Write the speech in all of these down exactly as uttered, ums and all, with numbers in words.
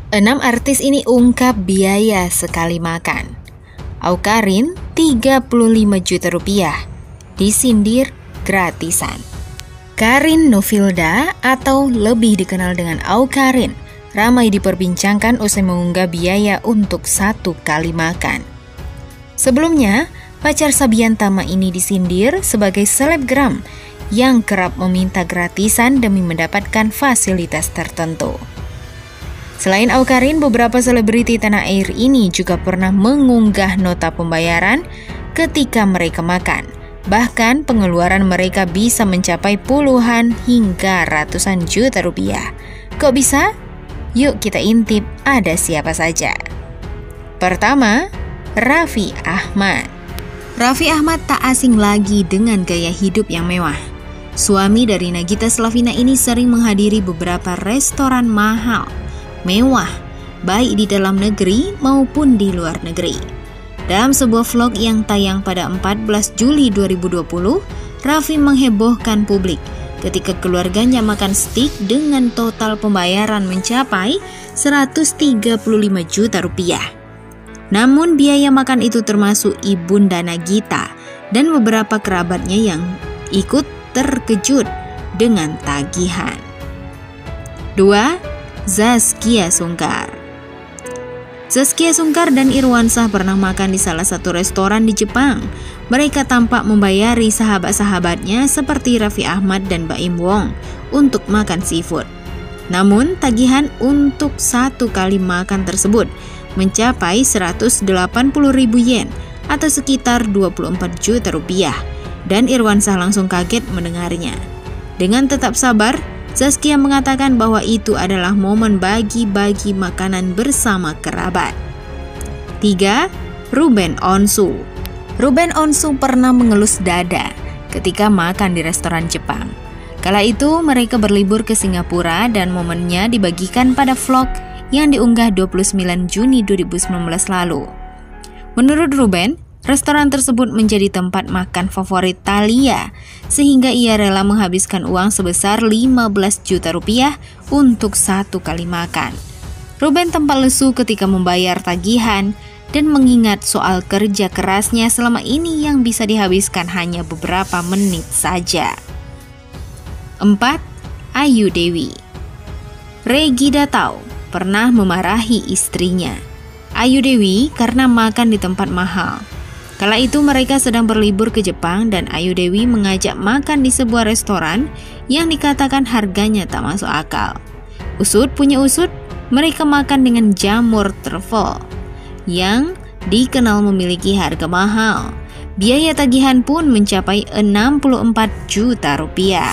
Enam artis ini ungkap biaya sekali makan. Awkarin tiga puluh lima juta rupiah, disindir gratisan. Karin Novylda atau lebih dikenal dengan Awkarin ramai diperbincangkan usai mengunggah biaya untuk satu kali makan. Sebelumnya, pacar Sabian Tama ini disindir sebagai selebgram yang kerap meminta gratisan demi mendapatkan fasilitas tertentu. Selain Awkarin, beberapa selebriti tanah air ini juga pernah mengunggah nota pembayaran ketika mereka makan. Bahkan pengeluaran mereka bisa mencapai puluhan hingga ratusan juta rupiah. Kok bisa? Yuk kita intip ada siapa saja. Pertama, Raffi Ahmad. Raffi Ahmad tak asing lagi dengan gaya hidup yang mewah. Suami dari Nagita Slavina ini sering menghadiri beberapa restoran mahal, mewah, baik di dalam negeri maupun di luar negeri. Dalam sebuah vlog yang tayang pada empat belas Juli dua ribu dua puluh, Raffi menghebohkan publik ketika keluarganya makan steak dengan total pembayaran mencapai seratus tiga puluh lima juta rupiah. Namun biaya makan itu termasuk ibunda Nagita dan beberapa kerabatnya yang ikut terkejut dengan tagihan. Dua. Zaskia Sungkar. Zaskia Sungkar dan Irwansyah pernah makan di salah satu restoran di Jepang. Mereka tampak membayari sahabat-sahabatnya seperti Raffi Ahmad dan Baim Wong untuk makan seafood. Namun tagihan untuk satu kali makan tersebut mencapai seratus delapan puluh ribu yen atau sekitar dua puluh empat juta rupiah, dan Irwansyah langsung kaget mendengarnya. Dengan tetap sabar, Zaskia mengatakan bahwa itu adalah momen bagi-bagi makanan bersama kerabat. Tiga. Ruben Onsu. Ruben Onsu pernah mengelus dada ketika makan di restoran Jepang. Kala itu mereka berlibur ke Singapura dan momennya dibagikan pada vlog yang diunggah dua puluh sembilan Juni dua ribu sembilan belas lalu. Menurut Ruben, restoran tersebut menjadi tempat makan favorit Thalia, sehingga ia rela menghabiskan uang sebesar lima belas juta rupiah untuk satu kali makan. Ruben tampak lesu ketika membayar tagihan dan mengingat soal kerja kerasnya selama ini yang bisa dihabiskan hanya beberapa menit saja. Empat. Ayu Dewi. Regida Tau pernah memarahi istrinya, Ayu Dewi, karena makan di tempat mahal. Kala itu mereka sedang berlibur ke Jepang dan Ayu Dewi mengajak makan di sebuah restoran yang dikatakan harganya tak masuk akal. Usut punya usut, mereka makan dengan jamur truffle yang dikenal memiliki harga mahal. Biaya tagihan pun mencapai enam puluh empat juta rupiah.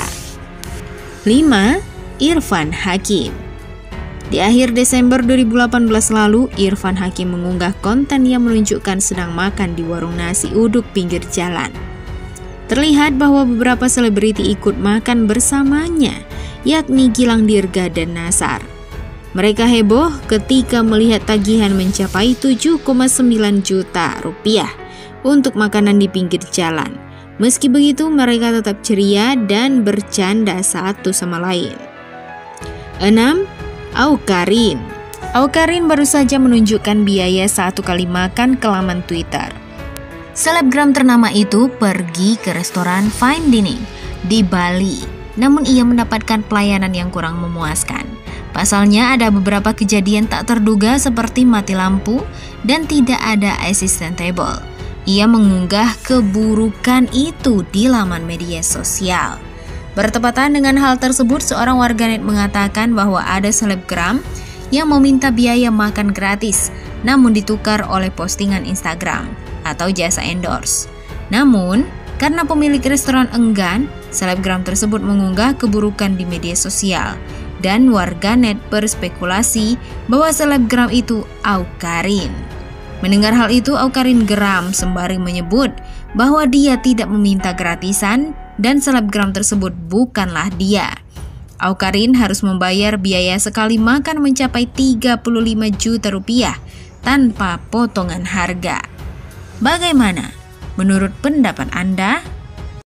Lima. Irfan Hakim. Di akhir Desember dua ribu delapan belas lalu, Irfan Hakim mengunggah konten yang menunjukkan sedang makan di warung nasi uduk pinggir jalan. Terlihat bahwa beberapa selebriti ikut makan bersamanya, yakni Gilang Dirga dan Nasar. Mereka heboh ketika melihat tagihan mencapai tujuh koma sembilan juta rupiah untuk makanan di pinggir jalan. Meski begitu, mereka tetap ceria dan bercanda satu sama lain. Enam. Awkarin. Awkarin baru saja menunjukkan biaya satu kali makan ke laman Twitter. Selebgram ternama itu pergi ke restoran fine dining di Bali, namun ia mendapatkan pelayanan yang kurang memuaskan. Pasalnya ada beberapa kejadian tak terduga seperti mati lampu dan tidak ada assistant table. Ia mengunggah keburukan itu di laman media sosial. Bertepatan dengan hal tersebut, seorang warganet mengatakan bahwa ada selebgram yang meminta biaya makan gratis, namun ditukar oleh postingan Instagram atau jasa endorse. Namun, karena pemilik restoran enggan, selebgram tersebut mengunggah keburukan di media sosial, dan warganet berspekulasi bahwa selebgram itu Awkarin. Mendengar hal itu, Awkarin geram sembari menyebut bahwa dia tidak meminta gratisan dan selebgram tersebut bukanlah dia. Awkarin harus membayar biaya sekali makan mencapai tiga puluh lima juta rupiah tanpa potongan harga. Bagaimana menurut pendapat Anda?